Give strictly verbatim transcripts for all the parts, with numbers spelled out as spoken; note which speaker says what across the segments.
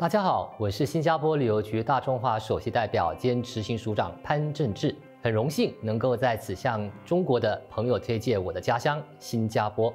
Speaker 1: 大家好，我是新加坡旅游局大中华首席代表兼执行署长潘正志，很荣幸能够在此向中国的朋友推荐我的家乡新加坡。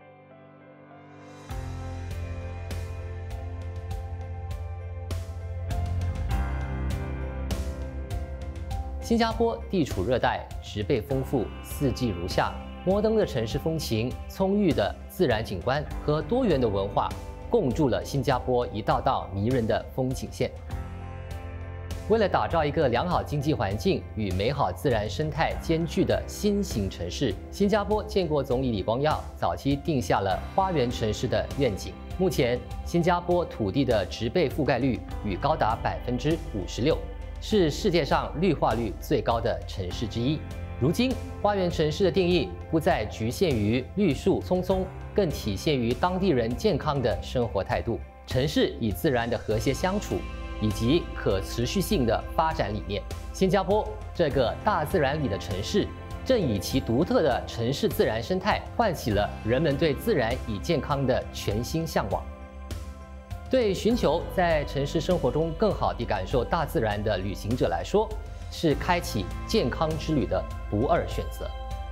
Speaker 1: 新加坡地处热带，植被丰富，四季如夏。摩登的城市风情、葱郁的自然景观和多元的文化，共筑了新加坡一道道迷人的风景线。为了打造一个良好经济环境与美好自然生态兼具的新型城市，新加坡建国总理李光耀早期定下了花园城市的愿景。目前，新加坡土地的植被覆盖率已高达百分之五十六，是世界上绿化率最高的城市之一。如今，花园城市的定义不再局限于绿树葱葱，更体现于当地人健康的生活态度、城市与自然的和谐相处，以及可持续性的发展理念。新加坡这个大自然里的城市，正以其独特的城市自然生态，唤起了人们对自然与健康的全新向往。对寻求在城市生活中更好地感受大自然的旅行者来说，是开启健康之旅的不二选择。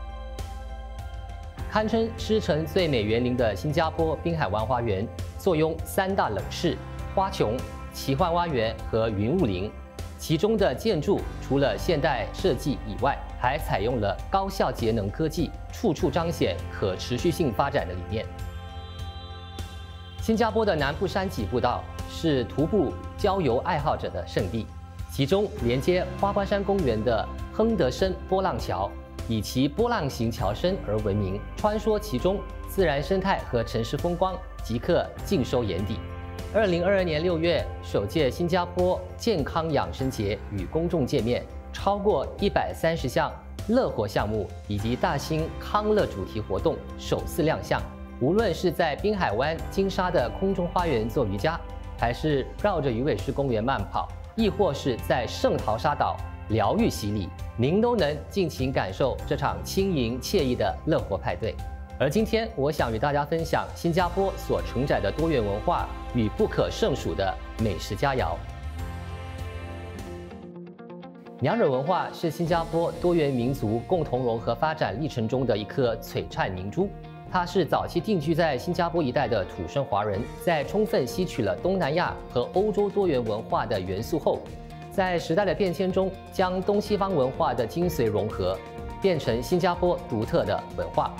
Speaker 1: 堪称狮城最美园林的新加坡滨海湾花园，坐拥三大冷室：花穹、奇幻花园和云雾林。其中的建筑除了现代设计以外，还采用了高效节能科技，处处彰显可持续性发展的理念。新加坡的南部山脊步道是徒步郊游爱好者的圣地。其中连接花花山公园的亨德森波浪桥，以其波浪形桥身而闻名。穿梭其中，自然生态和城市风光即刻尽收眼底。二零二二年六月，首届新加坡健康养生节与公众见面，超过一百三十项乐活项目以及大兴康乐主题活动首次亮相。无论是在滨海湾金沙的空中花园做瑜伽，还是绕着鱼尾狮公园慢跑，亦或是在圣淘沙岛疗愈洗礼，您都能尽情感受这场轻盈惬意的乐活派对。而今天，我想与大家分享新加坡所承载的多元文化与不可胜数的美食佳肴。娘惹文化是新加坡多元民族共同融合发展历程中的一颗璀璨明珠。它是早期定居在新加坡一带的土生华人，在充分吸取了东南亚和欧洲多元文化的元素后，在时代的变迁中，将东西方文化的精髓融合，变成新加坡独特的文化。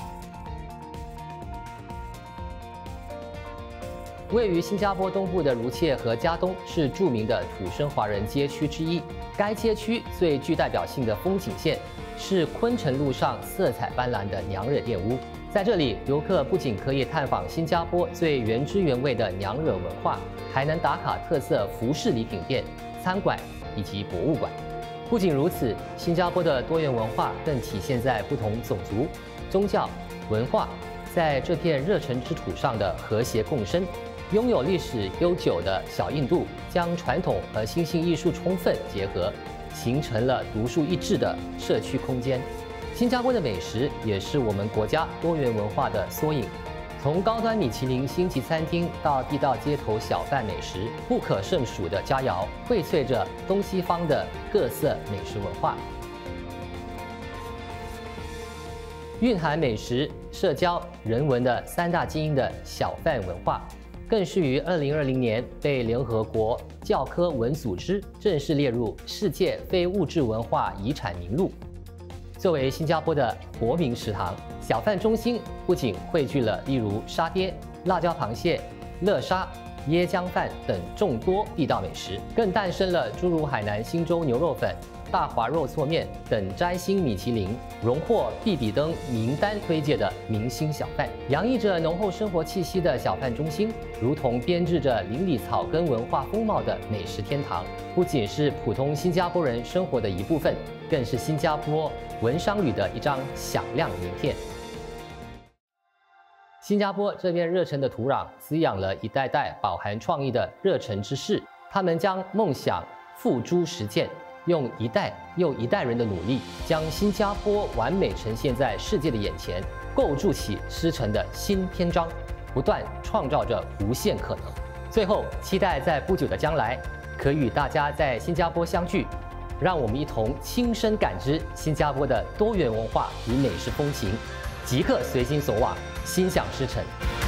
Speaker 1: 位于新加坡东部的如切和加东是著名的土生华人街区之一。该街区最具代表性的风景线是昆城路上色彩斑斓的娘惹店屋。在这里，游客不仅可以探访新加坡最原汁原味的娘惹文化，还能打卡特色服饰礼品店、餐馆以及博物馆。不仅如此，新加坡的多元文化更体现在不同种族、宗教、文化在这片热忱之土上的和谐共生。拥有历史悠久的小印度，将传统和新兴艺术充分结合，形成了独树一帜的社区空间。新加坡的美食也是我们国家多元文化的缩影，从高端米其林星级餐厅到地道街头小贩美食，不可胜数的佳肴荟萃着东西方的各色美食文化。蕴含美食、社交、人文的三大基因的小贩文化，更是于二零二零年被联合国教科文组织正式列入世界非物质文化遗产名录。作为新加坡的国民食堂，小贩中心不仅汇聚了例如沙爹、辣椒螃蟹、乐沙、椰浆饭等众多地道美食，更诞生了诸如海南星洲牛肉粉、大华肉错面等摘星米其林、荣获必比登名单推荐的明星小贩。洋溢着浓厚生活气息的小贩中心，如同编织着邻里草根文化风貌的美食天堂，不仅是普通新加坡人生活的一部分，更是新加坡文商旅的一张响亮名片。新加坡这片热忱的土壤，滋养了一代代饱含创意的热忱之士，他们将梦想付诸实践，用一代又一代人的努力，将新加坡完美呈现在世界的眼前，构筑起狮城的新篇章，不断创造着无限可能。 最后，期待在不久的将来，可与大家在新加坡相聚，让我们一同亲身感知新加坡的多元文化与美食风情，即刻随心所往，心想事成。